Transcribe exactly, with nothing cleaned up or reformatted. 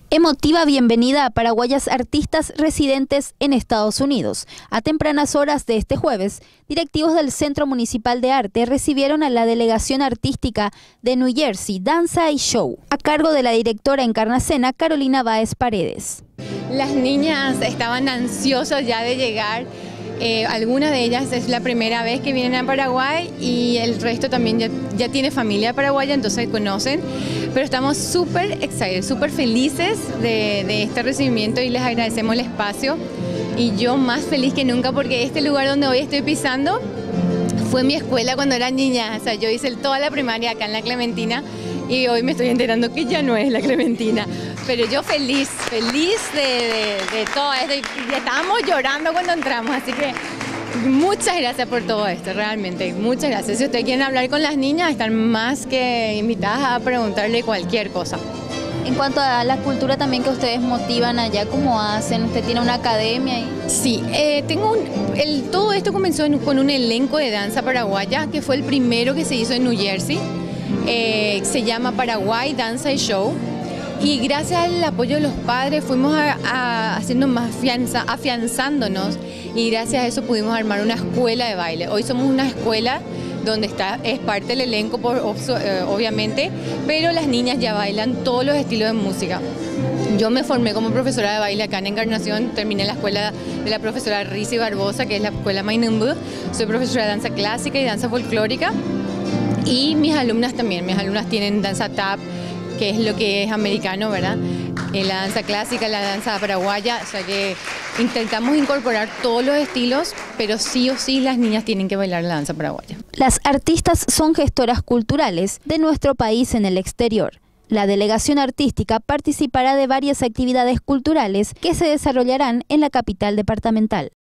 Emotiva bienvenida a paraguayas artistas residentes en Estados Unidos. A tempranas horas de este jueves, directivos del Centro Municipal de Arte recibieron a la delegación artística de New Jersey, Danza y Show, a cargo de la directora Encarnacena, Carolina Báez Paredes. Las niñas estaban ansiosas ya de llegar. Eh, algunas de ellas es la primera vez que vienen a Paraguay y el resto también ya, ya tiene familia paraguaya, entonces conocen. Pero estamos súper excited, súper felices de, de este recibimiento y les agradecemos el espacio. Y yo más feliz que nunca porque este lugar donde hoy estoy pisando fue mi escuela cuando era niña. O sea, yo hice toda la primaria acá en la Clementina y hoy me estoy enterando que ya no es la Clementina. Pero yo feliz, feliz de, de, de todo esto. Y estábamos llorando cuando entramos, así que muchas gracias por todo esto, realmente, muchas gracias. Si ustedes quieren hablar con las niñas, están más que invitadas a preguntarle cualquier cosa. En cuanto a la cultura también que ustedes motivan allá, ¿cómo hacen? ¿Usted tiene una academia? Y... Sí, eh, tengo un, el, todo esto comenzó en, con un elenco de danza paraguaya, que fue el primero que se hizo en New Jersey. Eh, se llama Paraguay Danza y Show. Y gracias al apoyo de los padres fuimos a, a, haciendo más fianza, afianzándonos y gracias a eso pudimos armar una escuela de baile. Hoy somos una escuela donde está, es parte del elenco por, obviamente, pero las niñas ya bailan todos los estilos de música. Yo me formé como profesora de baile acá en Encarnación, terminé la escuela de la profesora Rizzi Barbosa, que es la escuela Mainumbu. Soy profesora de danza clásica y danza folclórica y mis alumnas también, mis alumnas tienen danza tap, que es lo que es americano, ¿verdad? En la danza clásica, la danza paraguaya, o sea que intentamos incorporar todos los estilos, pero sí o sí las niñas tienen que bailar la danza paraguaya. Las artistas son gestoras culturales de nuestro país en el exterior. La delegación artística participará de varias actividades culturales que se desarrollarán en la capital departamental.